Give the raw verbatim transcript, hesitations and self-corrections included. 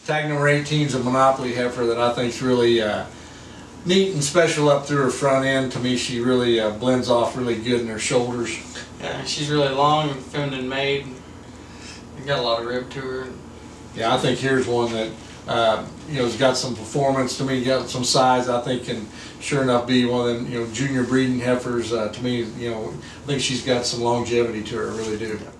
tag number eighteen is a Monopoly heifer that I think is really uh, neat and special up through her front end. To me, she really uh, blends off really good in her shoulders. Yeah, she's really long and feminine made. Got a lot of rib to her. Yeah, I think here's one that uh, you know has got some performance. To me, got some size. I think can sure enough be one of them you know junior breeding heifers. Uh, to me, you know, I think she's got some longevity to her. I really do.